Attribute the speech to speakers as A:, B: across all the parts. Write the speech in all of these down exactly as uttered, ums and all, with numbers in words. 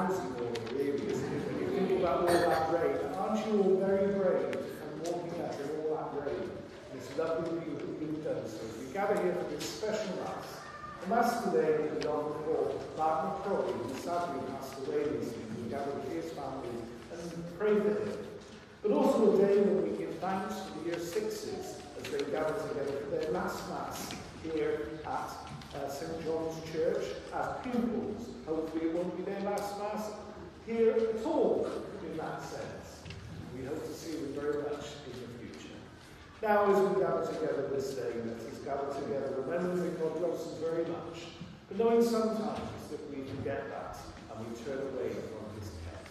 A: lousy morning, really, isn't it? When you think about all that rain, aren't you all very brave and walking out in all that rain? And it's lovely that you- you've done so. We gather here for this special Mass. The Mass today that we on before, Mark McCrory, who sadly passed away recently. We gather with his family and pray for him. But also a day when we give thanks to the year sixes as they gather together for their last Mass here at uh, Saint John's Church as pupils. Hopefully it won't be their last Mass here at all in that sense. We hope to see them very much in the future. Now as we gather together this day, let us gather together remembering that God loves us very much, but knowing sometimes that we forget that and we turn away from his care.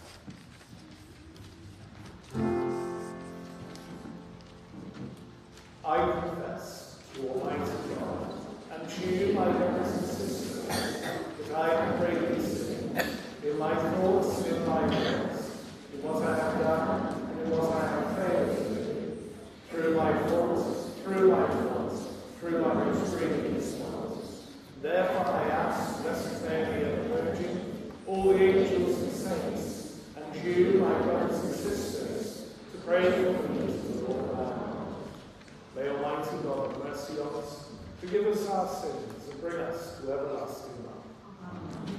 A: I confess to Almighty God and to you, my brothers and sisters, that I have greatly sinned in my thoughts and in my words, in what I have done and in what I have failed to do, through my faults, through my faults, through my extreme faults. Therefore I ask, Blessed Mary, the Virgin, all the angels and saints, and you, my brothers and sisters, to pray for me to the Lord our God. May Almighty God have mercy on us, forgive us our sins, and bring us to everlasting life.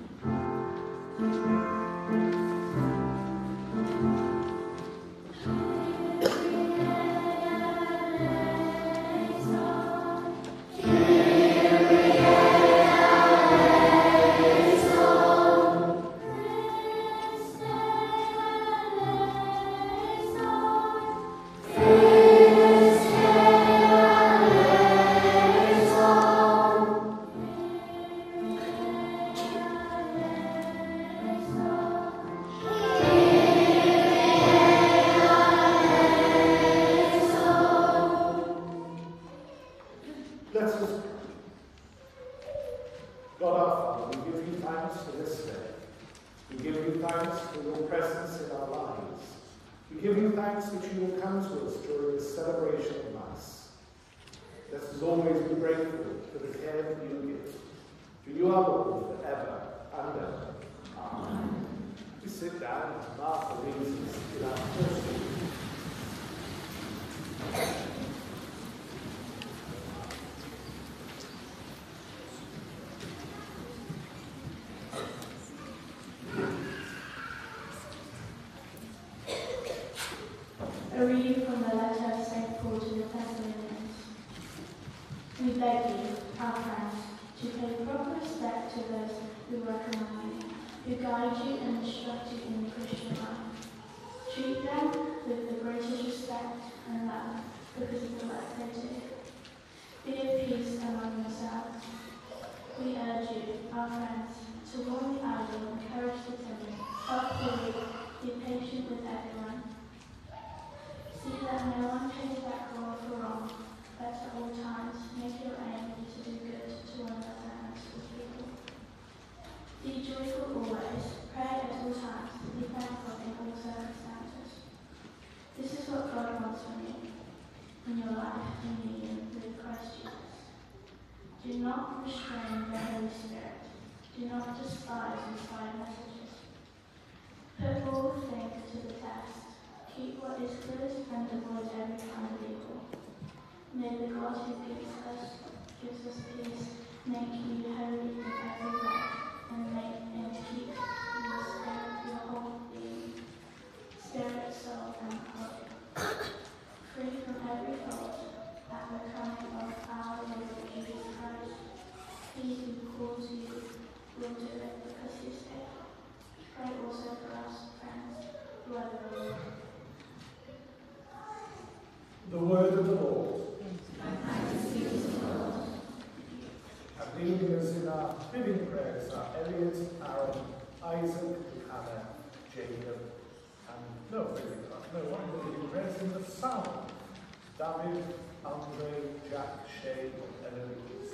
B: A reading from the letter of Saint Paul to the Thessalonians. We beg you, our friends, to pay proper respect to those who work among you, who guide you and instruct you in the Christian life. Treat them with the greatest respect and love because of the work they do. Be at peace among yourselves. We urge you, our friends, to warn the idle, encourage the timid, help the weak, be patient with everyone. See that no one pays back wrong for wrong, but at all times make your aim to do good to one another and to people. Be joyful always, pray at all times, be thankful in all circumstances. This is what God wants from you in your life in union with Christ Jesus. Do not restrain the Holy Spirit. Do not despise inspired messages. Put all things to the test. Keep what is good and avoid every kind of evil. May the God who gives us, gives us peace make you holy in every way, and make and keep your spirit, your whole being, spirit, soul, and body, free from every fault, at the coming of our Lord Jesus Christ. He who calls you will do it because he said. Pray also for us, friends, who are the Lord.
A: The word of the Lord.
B: Thanks be to God.
A: And leading us in our living prayers are Elliot, Aaron, Isaac, Hannah, Jacob, and no, really not. No, one of the living prayers in the psalm. David, Andre, Jack, Shay, and Eloise.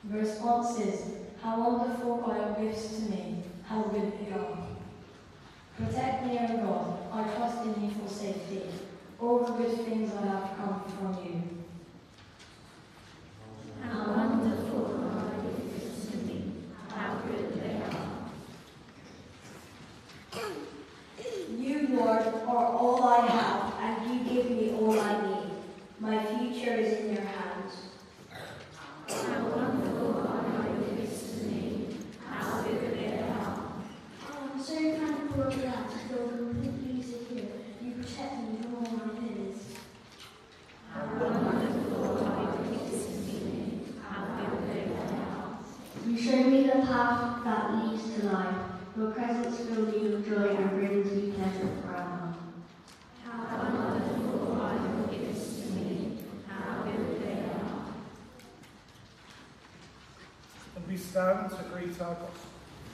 C: The response is, how wonderful are your gifts to me, how good they are. Protect me, O God, I trust in you for safety. All the good things I have come from you.
B: How wonderful are your gifts to me, how good they are.
C: You, Lord, are all I have, and you give me all I need. My future is in your hands.
B: How wonderful are your gifts to me, how good they are.
D: Oh, I'm so thankful of that to feel completely secure. You protect me from all my fears.
B: How wonderful are your gifts to me, how good they are.
D: You show me the path that leads to life. Your presence fills me with joy and brings me pleasure forever.
B: How wonderful are your gifts to me, how good they are.
A: And we stand to greet our gospel.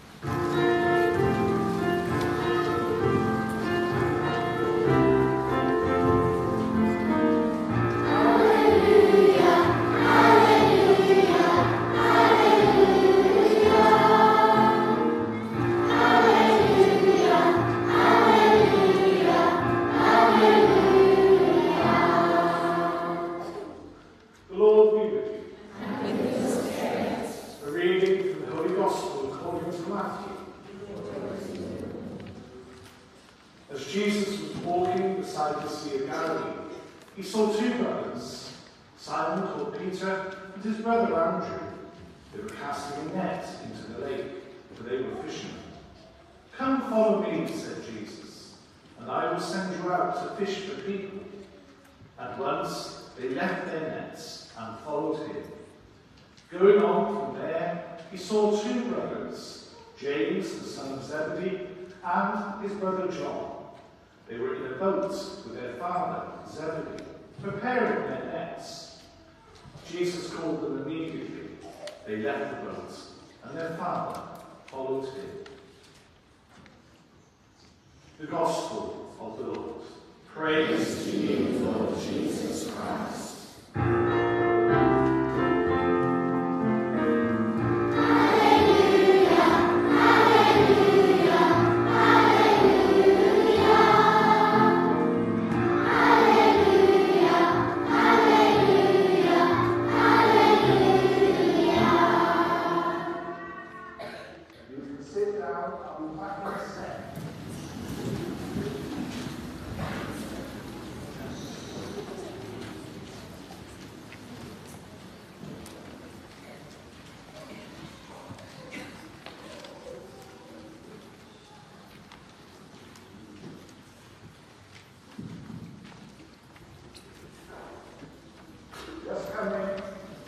A: As Jesus was walking beside the Sea of Galilee, he saw two brothers, Simon called Peter and his brother Andrew. They were casting a net into the lake, for they were fishermen. "Come follow me," said Jesus, "and I will send you out to fish for people." At once they left their nets and followed him. Going on from there, he saw two brothers, James the son of Zebedee and his brother John. They were in a boat with their father, Zebedee, preparing their nets. Jesus called them immediately. They left the boat, and their father followed him. The Gospel of the Lord. Praise to you, Lord Jesus Christ. Just come in.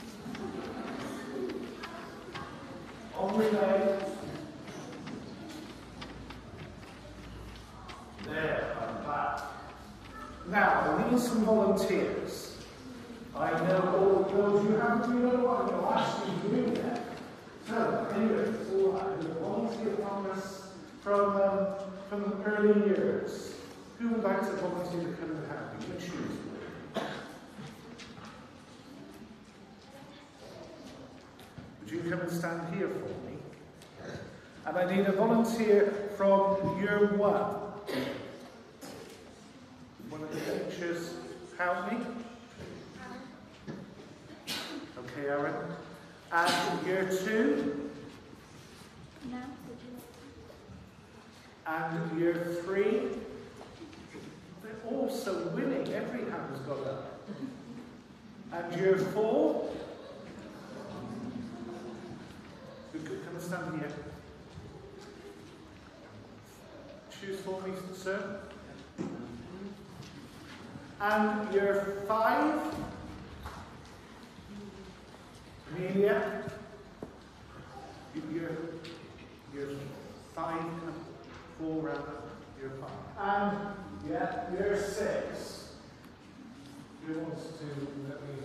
A: On relay. There, I'm back. Now, I need some volunteers. I know all of those you haven't been know what you're actually doing there. So, anyway, it's all right. There's a volunteer from us from, um, from the early years. Who would like to volunteer to come and help me? Which choose? You come and stand here for me. And I need a volunteer from year one. One of the teachers help me. Okay, Aaron. And year two. And year three. They're all so willing. Every hand has got up. And year four. Come and stand here. Choose for me, sir. And year five. Amelia. Year, year five, four rather. Year five. And yeah, year six. Who wants to let me?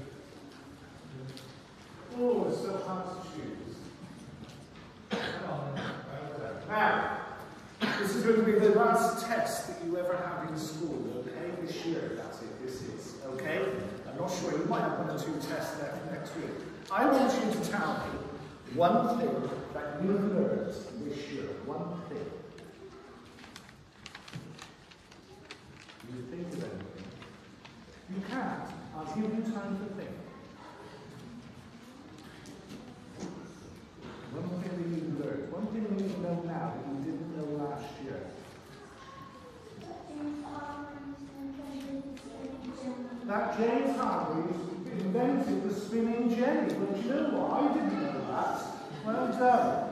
A: Oh, it's so hard to choose. Now, this is going to be the last test that you ever have in school, okay? This year, that's it, this is, okay? I'm not sure, you might have one or two tests left next week. I want you to tell me One thing that you've learned this year, one thing. Do you think of anything? You can't. I'll give you time to think. One thing that you learned, one thing that you know now that you didn't know last year. That James Hargreaves invented the spinning jenny. But you know what? I didn't know that. Well done.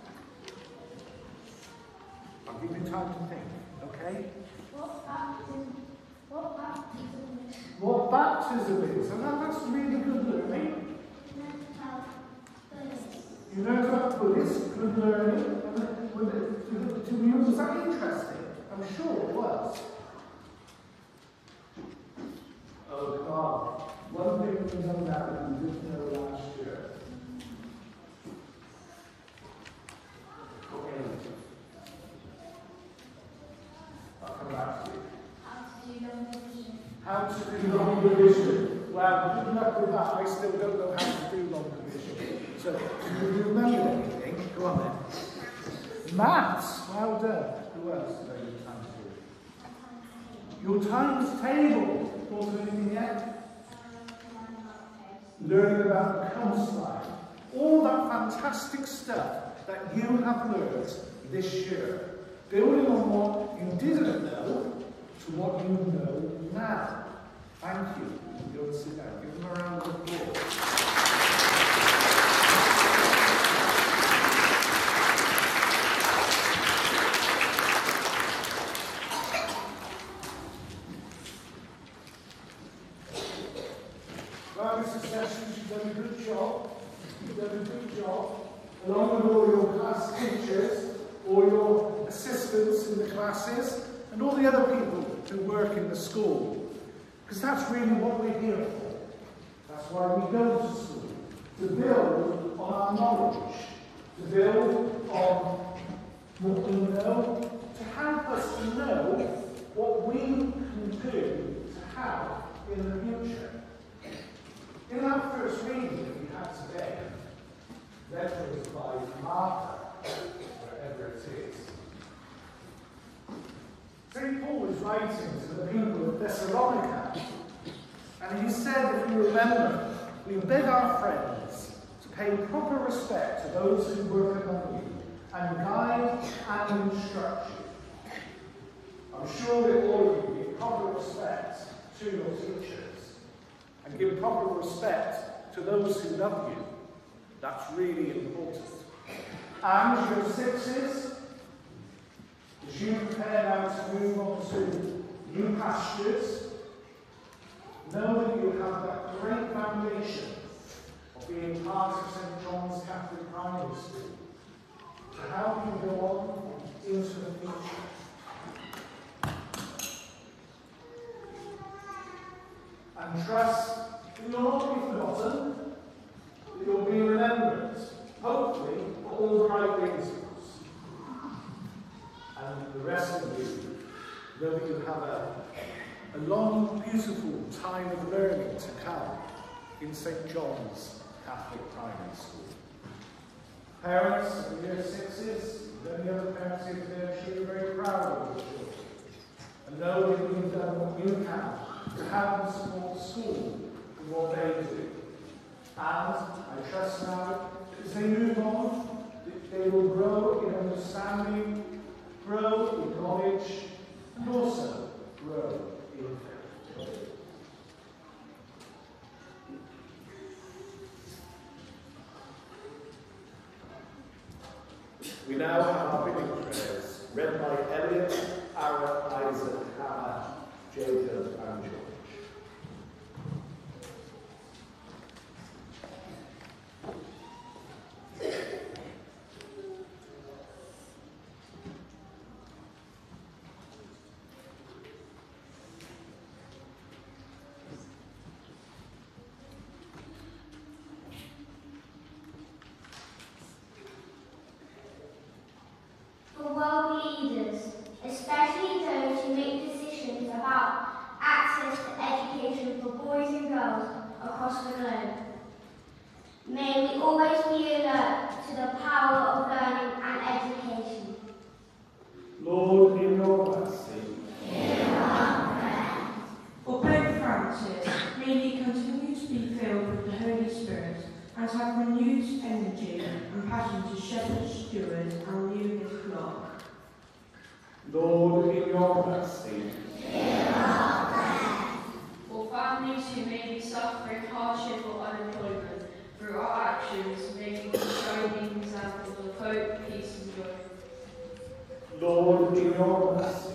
A: I'll give you time to think, okay?
B: What baptism? What baptism is?
A: What baptism is? And that, that's really good learning. You learned about Buddhist, good learning. And was it, to, to you, was that interesting? I'm sure it was. Oh God, one thing we know now that we didn't know last year. Okay. I'll come back to you. How to do long division. Well, good luck with that. I still don't know how to do long division. So, do you remember anything? Go on then. Maths. Well done. Who else did I do time to do? Your times table. Wasn't anything yet? Learning about the coastline. All that fantastic stuff that you have learned this year. Building on what you didn't know to what you know now. Thank you. Go and sit down. Give them a round of applause. Well, Missus Sessions, you've done a good job. You've done a good job. Along with all your class teachers, all your assistants in the classes, and all the other people who work in the school. Because that's really what we're here for. That's why we go to school. To build on our knowledge. To build on what we know. To help us to know what we can do to have in the future. In our first reading that we had today, read to us by Martha, wherever it is, Saint Paul was writing to the people of Thessalonica, and he said, if you remember, we beg our friends to pay proper respect to those who work among you, and guide and instruct you. I'm sure that all of you give proper respect to your teachers, and give proper respect to those who love you. That's really important. And your sixes, as you prepare now to move on to new pastures, know that you have that great foundation of being part of Saint John's Catholic Primary School to help you go on into the future. And trust that you'll not be forgotten, that you'll be remembered, hopefully, for all the right reasons. And the rest of you know that you have a, a long, beautiful time of learning to come in Saint John's Catholic Primary School. Parents of year sixes, and any other parents here today, I'm sure you're very proud of your children. And know that you've done what you can to help and support the school in what they do. And I trust now that as they move on, that they will grow in understanding, grow in knowledge, and also grow in faith. We now have our reading prayers, read by Elliot, Aaron, Isaac, Hannah, Jacob, and George.
E: For world leaders, especially those who make decisions about access to education for boys and girls across the globe. May we always be alert to the power of learning and education.
A: Lord, in your mercy.
F: For Pope Francis, may he continue to be filled with the Holy Spirit and have renewed energy and passion to shepherd, steward, and lead his flock.
A: Lord, in your mercy.
G: For families who may be suffering hardship or unemployment, through our actions, may we be shining examples of hope, peace, and joy.
A: Lord, in your mercy.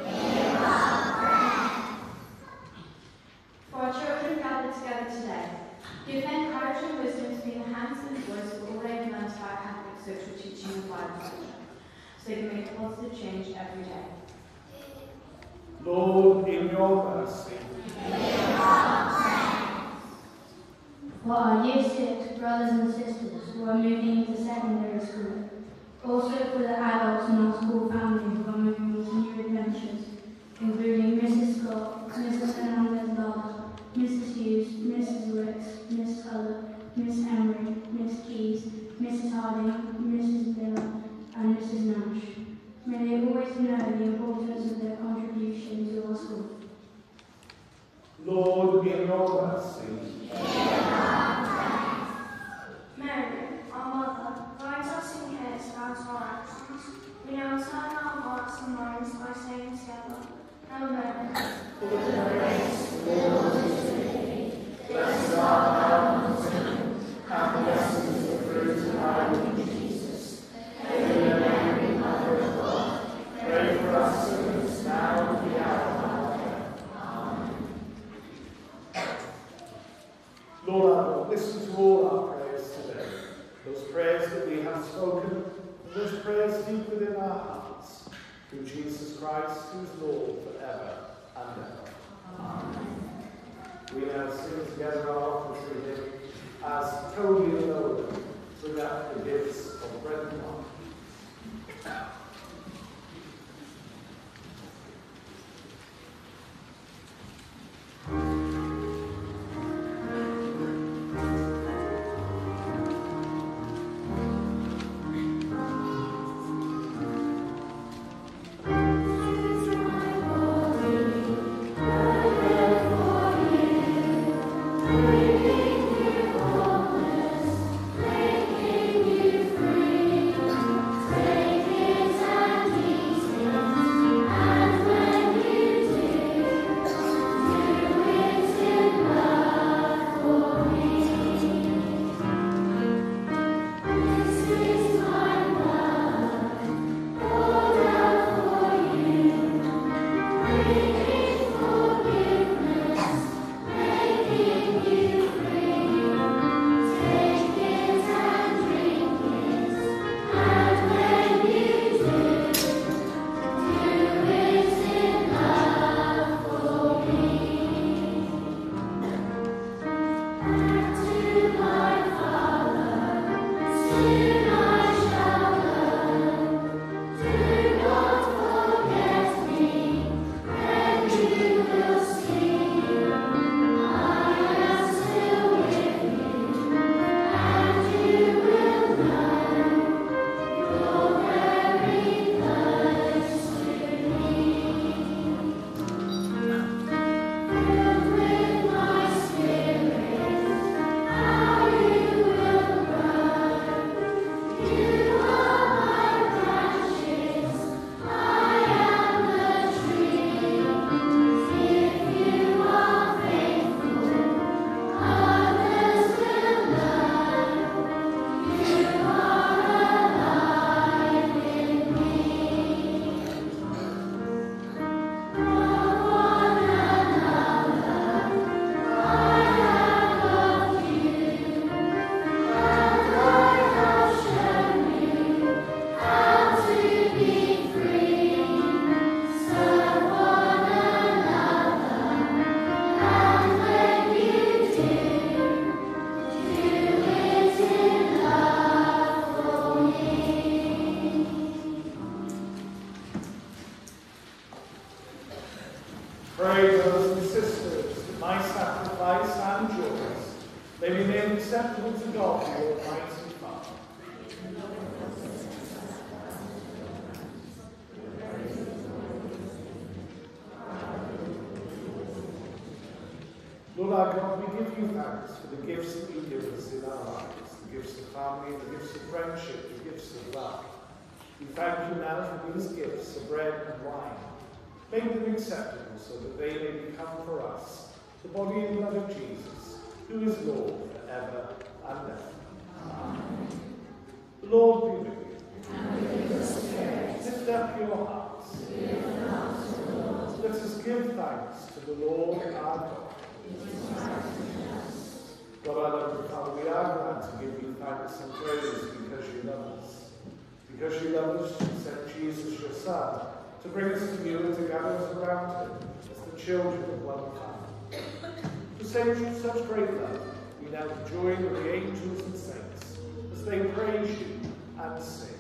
H: For our children gathered together today, give them courage and wisdom to be the hands and voice of all they've learned about Catholic social teaching and Bible culture, so they can make a positive change every day.
A: Lord, in your mercy.
D: For our Year six brothers and sisters who are moving into secondary school. Also for the adults in our school family who are moving into new adventures, including Missus Scott, Missus Fernandez-Lara, Missus Hughes, Missus Wicks, Miss Cullen, Miss Emery, Miss Keys, Missus Harding, Missus Miller, and Missus Nash. May they always know the importance of their contribution to our school.
A: Lord, in your mercy.
E: Mary, our mother, guides us in care throughout our actions. We now turn our hearts and minds by saying together, Amen.
A: Blessed art thou amongst women, and blessed is the fruit of thy womb, Jesus. Hail Mary, Mother of God, pray for us sinners now and at the hour of our death. Amen. Lord our God, listen to all our prayers today, those prayers that we have spoken, and those prayers deep within our hearts, through Jesus Christ, who is Lord forever and ever. Amen. We now sing together our offertory hymn as Toby and Owen bring out the gifts of bread and wine.
E: Making you free.
A: May we make acceptable to God, the Almighty Father. Lord our God, we give you thanks for the gifts that you give us in our lives, the gifts of family, the gifts of friendship, the gifts of love. We thank you now for these gifts of bread and wine. Make them acceptable so that they may become for us the body and blood of Jesus, who is Lord forever and ever. Amen. The Lord be with you. And with your spirit. Lift up your hearts. Let us give thanks to the Lord our God. God, our loving Father, we are glad to give you thanks and praise because you love us. Because you love us, you sent Jesus, your Son, to bring us to you and to gather us around him as the children of one family. To say such great love, we now join with the angels and saints as they praise you and sing.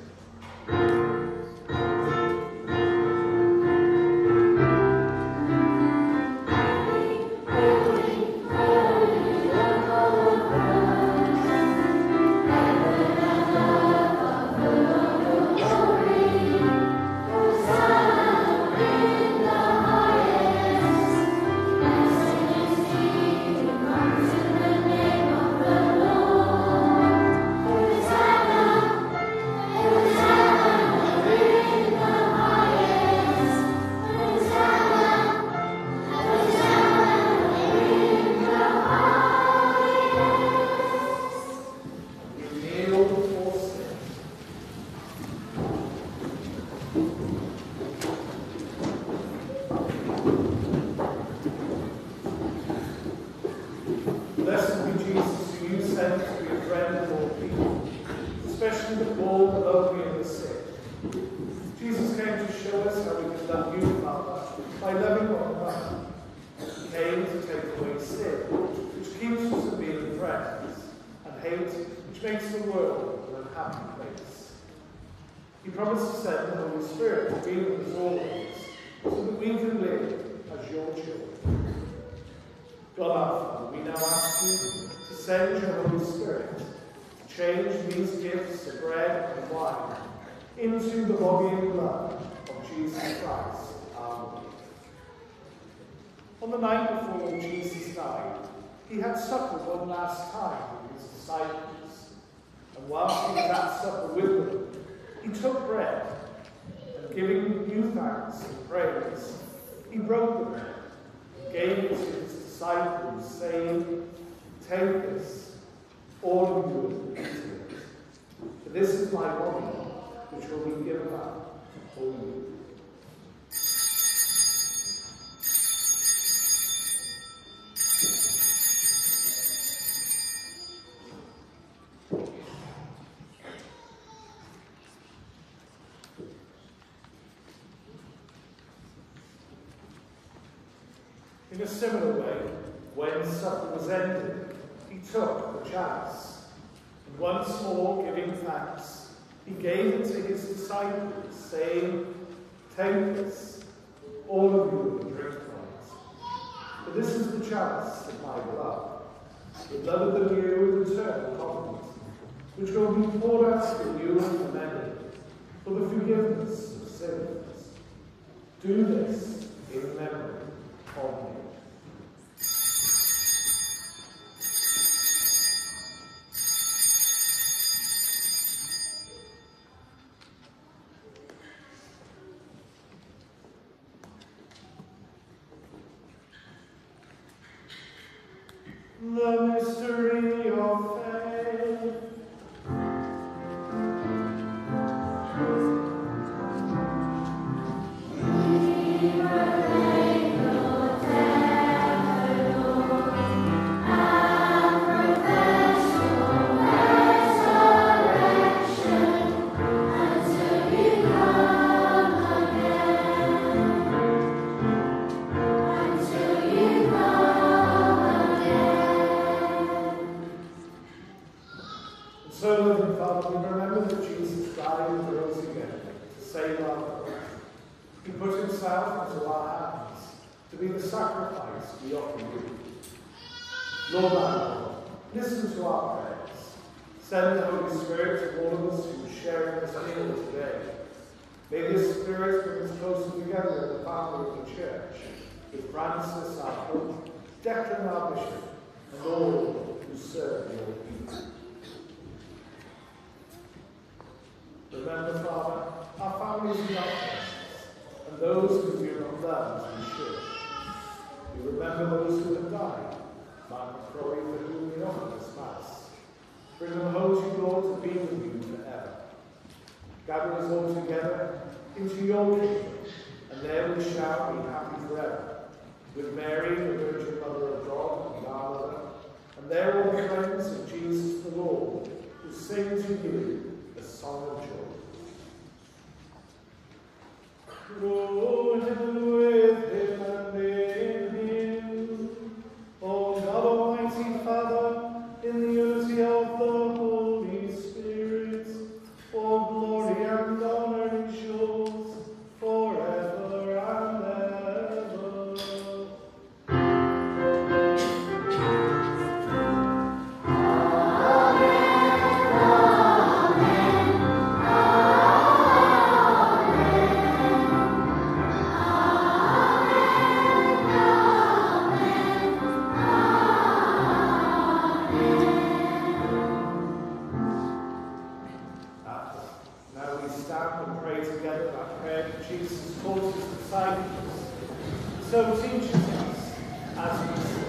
A: On the night before Jesus died, he had supper one last time with his disciples. And whilst he was at supper with them, he took bread, and giving you thanks and praise, he broke the bread, and gave it to his disciples, saying, "Take this, all of you, and eat it. For this is my body, which will be given up for you." In a similar way, when supper was ended, he took the chalice, and once more giving thanks, he gave it to his disciples, saying, "Take this, all of you, and drink from it. For this is the chalice of my blood, the blood of the new and eternal covenant, which will be poured out for you and for many, for the forgiveness of sins. Do this in memory of me." The mystery of faith. Lord our God, Listen to our prayers. Send the Holy Spirit to all of us who share in this meal today. May this Spirit bring us closer together in the family of the Church, with Francis, our Pope, Declan, our Bishop, and all who serve your people. Remember, Father, our families and our friends, and those who do not love as we should. We remember those who have died, Mark McCrory, for whom we offer this Mass. Bring them home to you, Lord, to be with you forever. Gather us all together into your kingdom, and there we shall be happy forever, with Mary, the Virgin Mother of God, and our Mother, and there all the friends of Jesus the Lord, who sing to you a song of joy. Go heaven with him and in him, O God Almighty Father, in the unity of the Holy Spirit, all glory and honor is yours forever and ever. So teach us as we sing.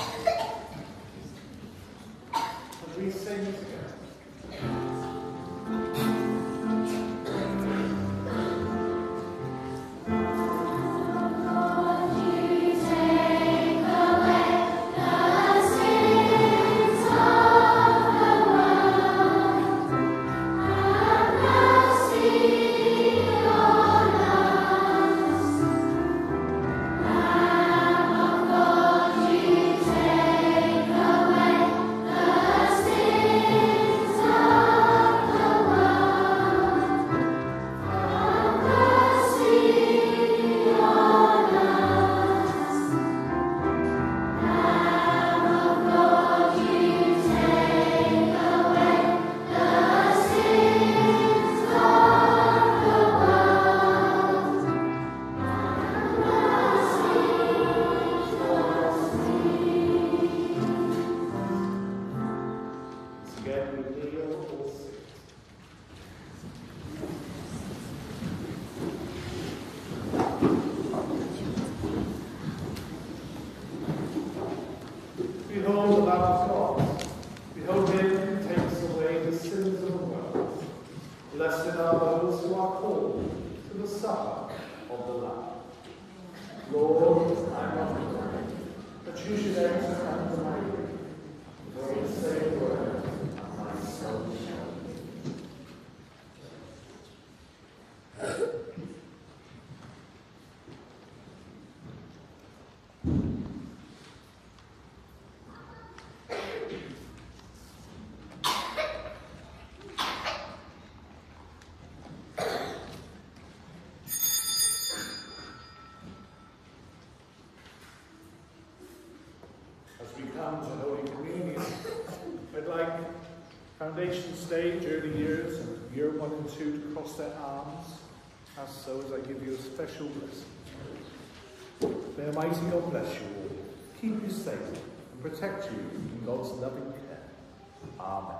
A: We sing together. are those who are called to the supper of the Lamb. Lord, I am not worthy, but you should enter under my roof. For you say a word, and my soul shall live. As we come to Holy Communion, I'd like foundation stage, early years, and year one and two to cross their arms, as so as I give you a special blessing. May Almighty God bless you all, keep you safe, and protect you in God's loving care. Amen.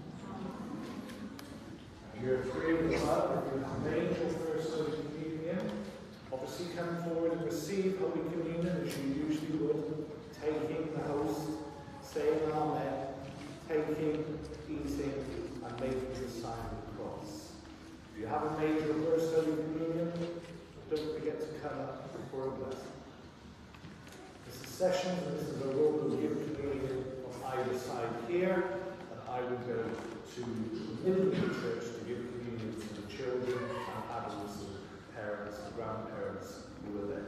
A: Year three of the blood, if you have made your first Holy Communion, obviously come forward and receive Holy Communion as you usually would, taking the host, saying Amen, taking, eating, and making the sign of the cross. If you haven't made your first Holy Communion, don't forget to come up for a blessing. This is sessions, and this is a role of give communion on either side here, and I will go to the middle of the church to give communion to the children and adults and parents and grandparents who are there.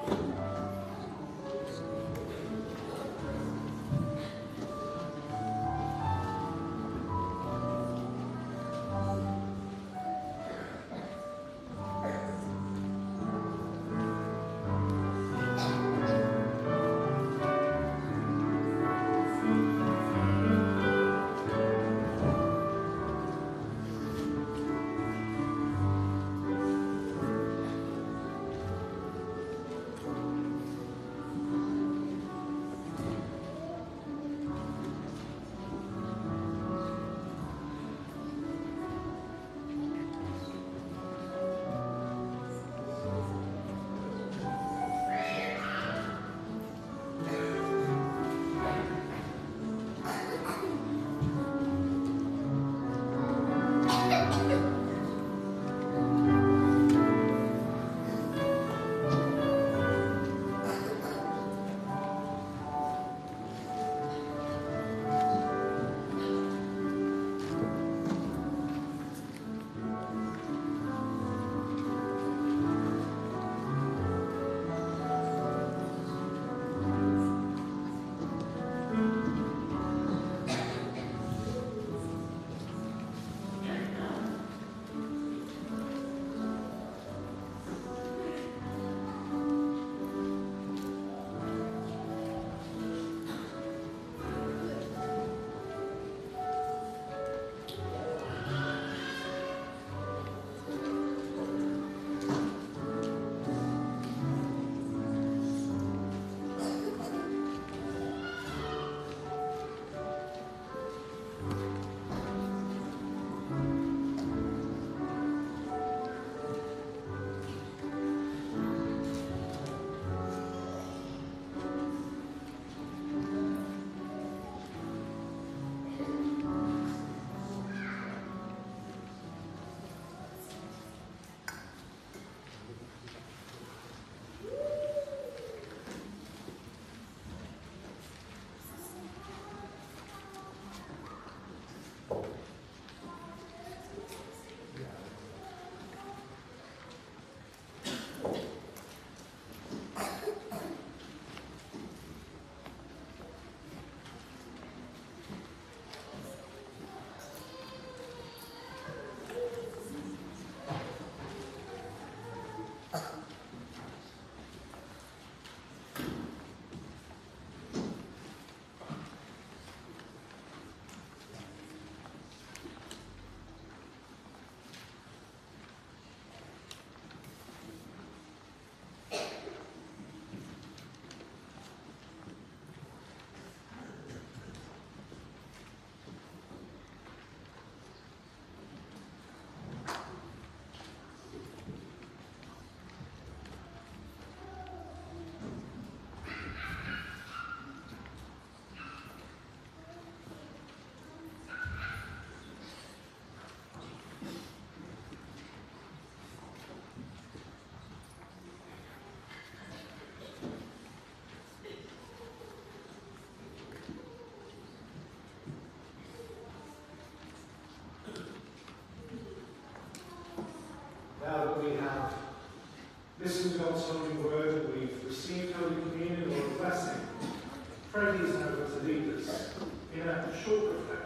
A: Now that we have listened to God's holy word, we've received Holy Communion or a blessing, pray these now to lead us in a short reflection.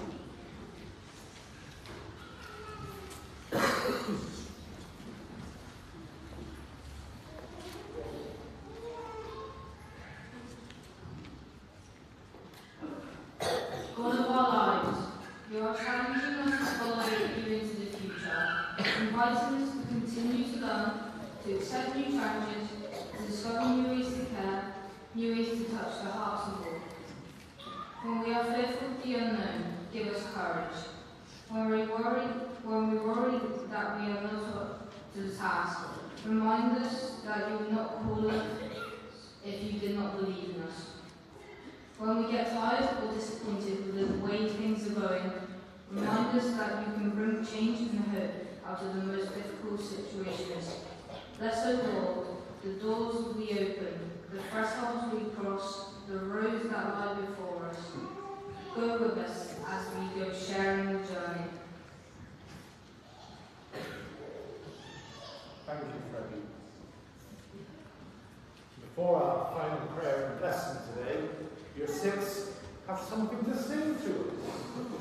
G: God of our lives, you are challenging us to follow you into the future, inviting us to continue to learn, to accept new challenges, to discover new ways to care, new ways to touch the hearts of all. When we are fearful of the unknown, give us courage. When we worry, when we worry that we are not up to the task, remind us that you would not call us if you did not believe in us. When we get tired or disappointed with the way things are going, remind us that you can bring change and hope out of the most difficult situations. Bless, O Lord, the doors we open, the thresholds we cross, the roads that lie before us. Go with us as we go sharing the journey.
A: Thank you, Freddie. for our final prayer and blessing today, year six have something to sing to us.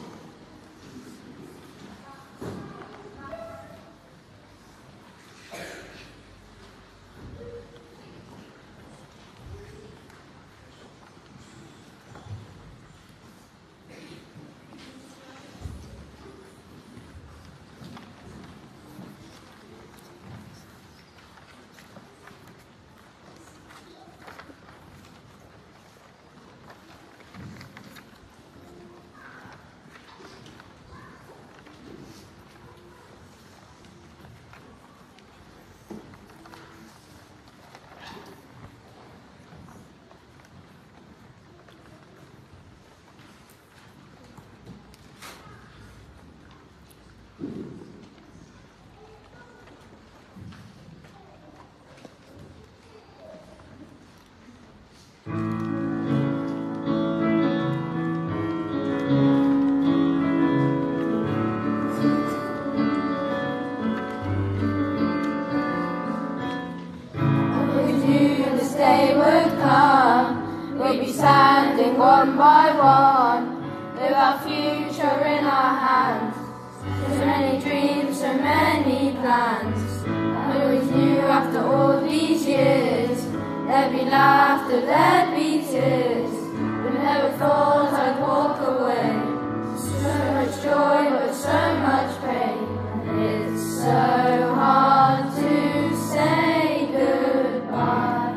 I: One by one, with our future in our hands. So many dreams, so many plans. I always knew after all these years, there'd be laughter, there'd be tears, but never thought I'd walk away. So much joy, but so much pain. It's so hard to say goodbye.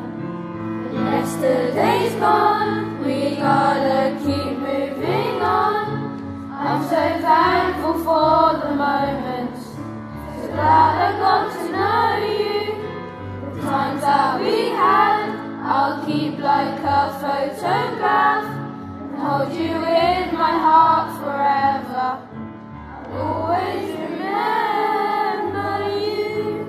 I: Yesterday's gone. We gotta keep moving on. I'm so thankful for the moment. So glad I got to know you. The times that we had, I'll keep like a photograph and hold you in my heart forever. I'll always remember you.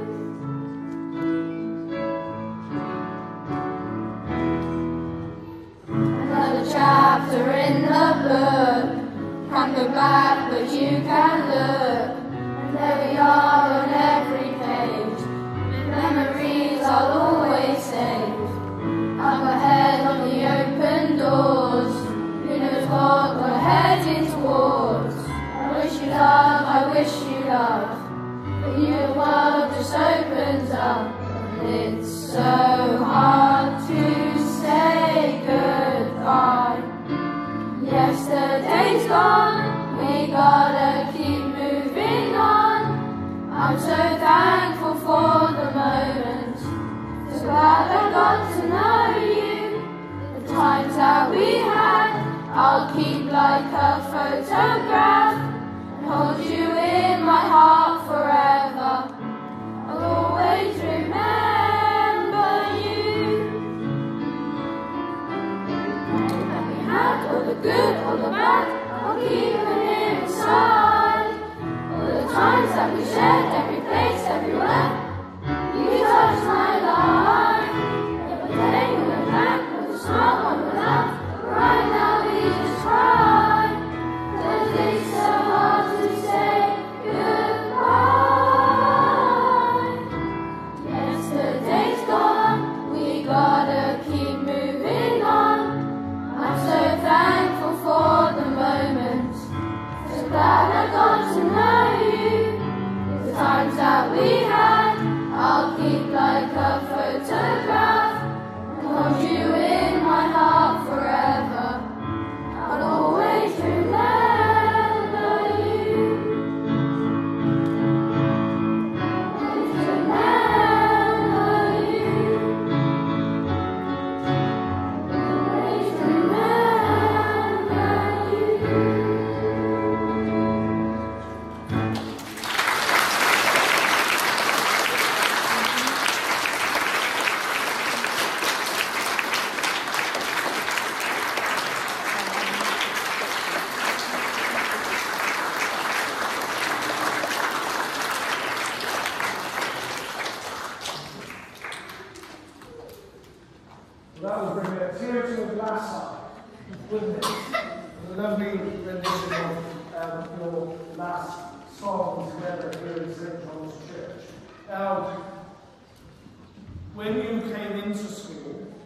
I: Chapter in the book, can't go back but you can look, and there we are on every page, memories I'll always save. Up ahead on the open doors, who knows what we're heading towards. I wish you love, I wish you love, but you the world just opens up, and it's so hard to say goodbye. Yesterday's gone, we gotta keep moving on. I'm so thankful for the moment, so glad I got to know you. The times that we had, I'll keep like a photograph and hold you in my heart forever. I'll always remember you. All the good, all the bad, I'll keep it inside. All the times that we shared, every place, everywhere, you touched my life. Every day we went back with a smile on the laugh, but right now we just cry. 'Cause it's so hard to say goodbye. Yesterday's gone, we gotta keep moving on. I'm so thankful for the moment, so glad I got to know you. The times that we had, I'll keep like a photograph and hold you in my heart forever. I'll always remember you. Always remember you. Always remember you.
A: That will bring a tear to a glass eye, wouldn't it? A lovely rendition of um, your last song together here in Saint John's Church. Now, when you came into school,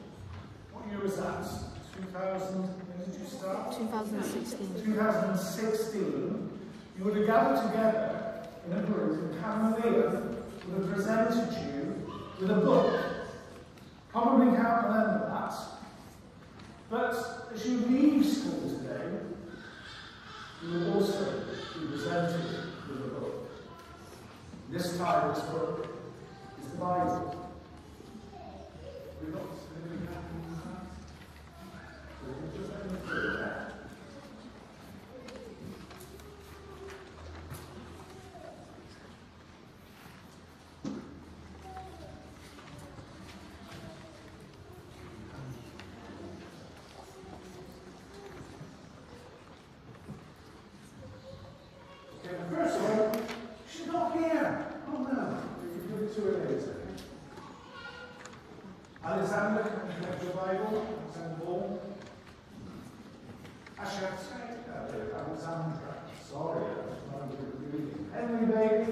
A: was that? two thousand, when did you start?
J: two thousand sixteen.
A: two thousand sixteen, you would have gathered together in a group, and Cameron would have presented you with a book. Probably can't remember that. But as you leave school today, you will also be presented with a book. This time, this book is the Bible. We've got something happening in that. So we can just let me through that. First of all, she's not here. Oh no, you can give it to her later. Alexander, can you collect your Bible? Alexander Ball. Actually, I have to say that there, Alexandra. Sorry, I was not good reading. Henry, baby.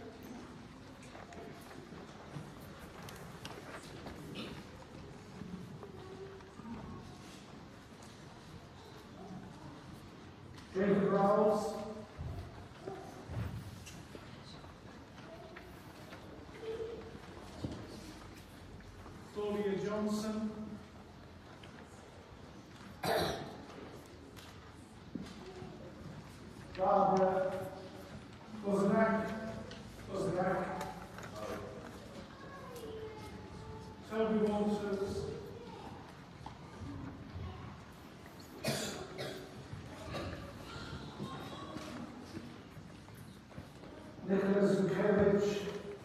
A: David Rawls. Claudia Johnson. Barbara Koznak. Koznak. Toby Walters. Nicholas Zukevich.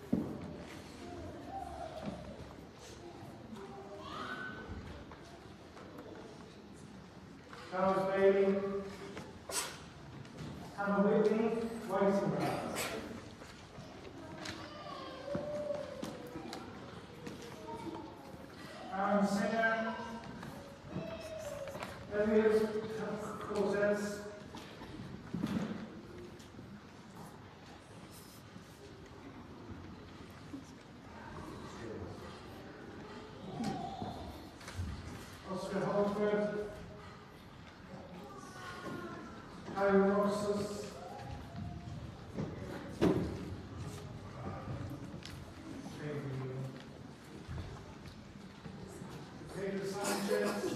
A: Charles Bailey, Hannah Whitney, Whitenbrow. Aaron Singer, Elliot Cortez, Oscar Holford, Harry Rosses, Peter Sanchez,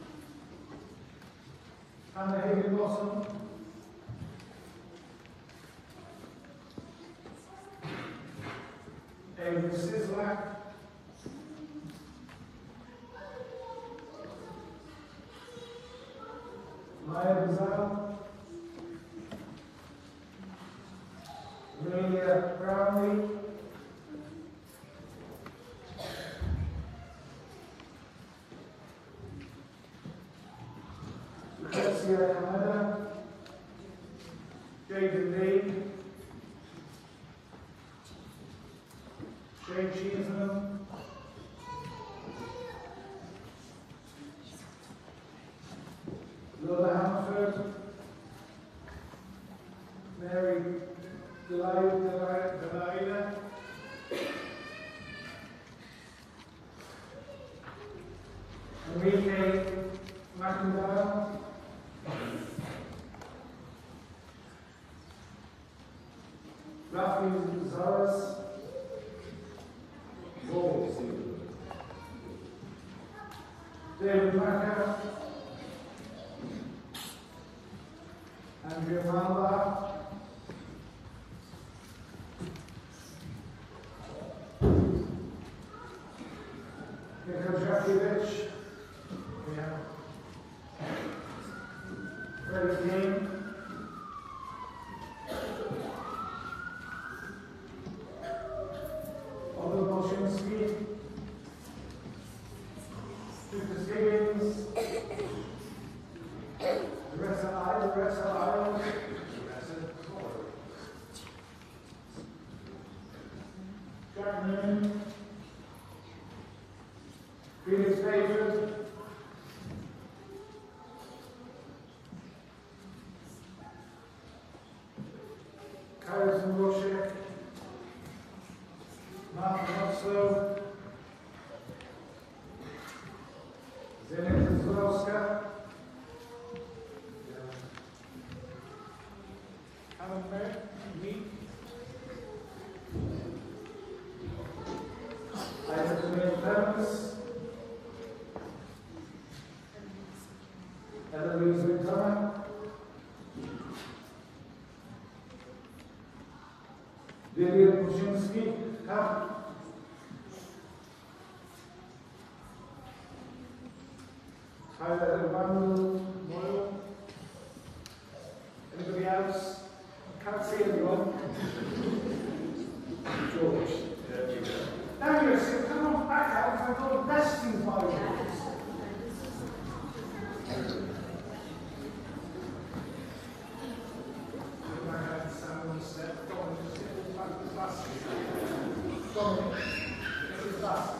A: Hannah Higginbottom, David Sislak, Maya Bazal, Amelia Brownlee, Lucrecia Hamada, Jaden Lee, Jane Cheeseman, Lola Hammerford, Mary Delilah, Delilah, Enrique McIntyre, Rafi Zaras, David Macker, Andrea Mamba, Niko Jakiewicz, yeah. Freddie King, Oliver Bolshinsky, Lucas Higgins, Teresa I, Teresa Ireland, Jack Noonan, Felix David, Harrison Roshek, Martin Hopslow, Zenith members. Eloise Winter. Vivian Puczynski. Come. Tyler Emanuel Moyle. Anybody else? I can't see anyone. George. Now you're sick, come on back out, I've got a resting five minutes. My hand, Sam on the step. Dominic, just get his back to his glasses. Dominic, get his glasses.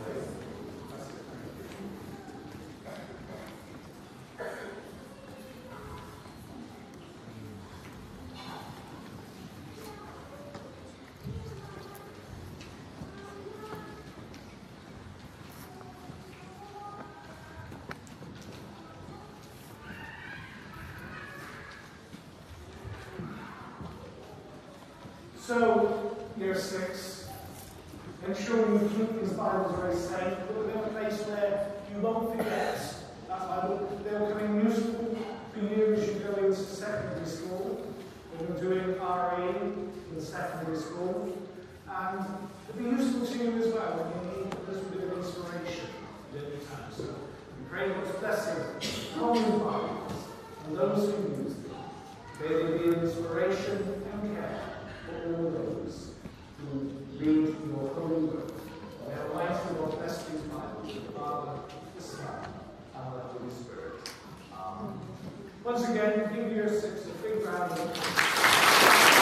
A: So, year six, ensure you keep these Bibles very safe, put them in a place where you won't forget that Bible. They'll become useful for you as you go into secondary school, when you're doing R A in the secondary school, and it'll be useful to you as well when you need a little bit of inspiration at any time. So, we pray God's blessing on the Bibles and those who use them. May they be an inspiration and care all those who read your holy book. May Almighty God bless these Bibles, the Father, the Son, and the Holy Spirit. Amen. Once again, give year six a big round of applause.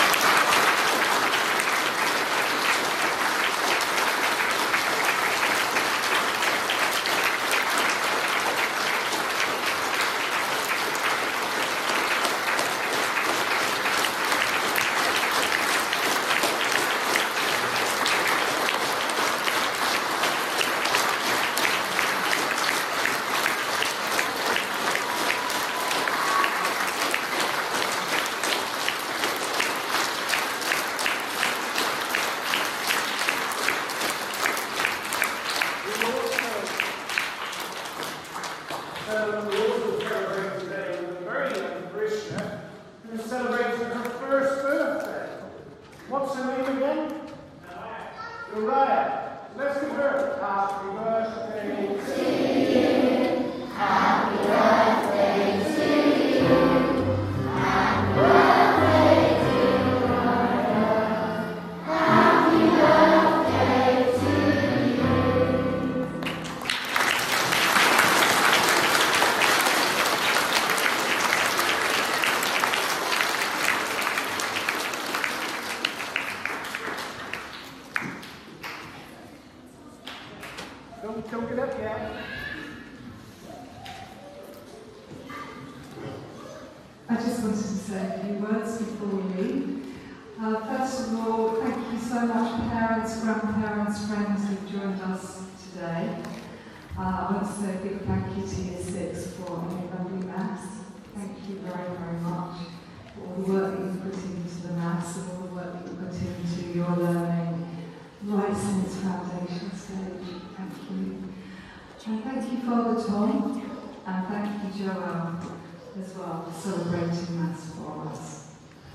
J: I just wanted to say a few words before we leave. Uh, first of all, thank you so much, parents, grandparents, friends who've joined us today. Uh, I want to say a big thank you to Year six for a lovely Maths. Thank you very, very much for all the work that you've put into the Maths and all the work that you've put into your learning right since foundation stage. Thank you. And thank you, Father Tom, and thank you, Joel, as well, for celebrating Maths for us.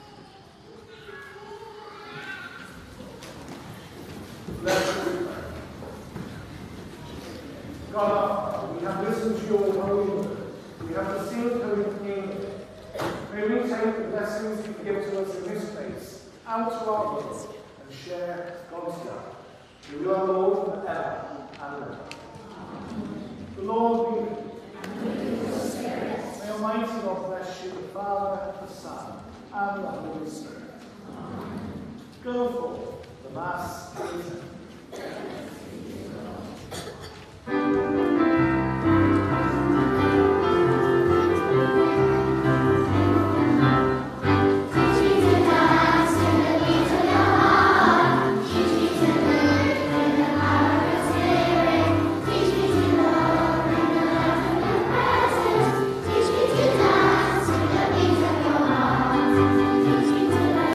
A: God, we have listened to your holy word. We have received holy communion. May we take the blessings you give to us in this place out to our world and share God's love. We love Lord forever.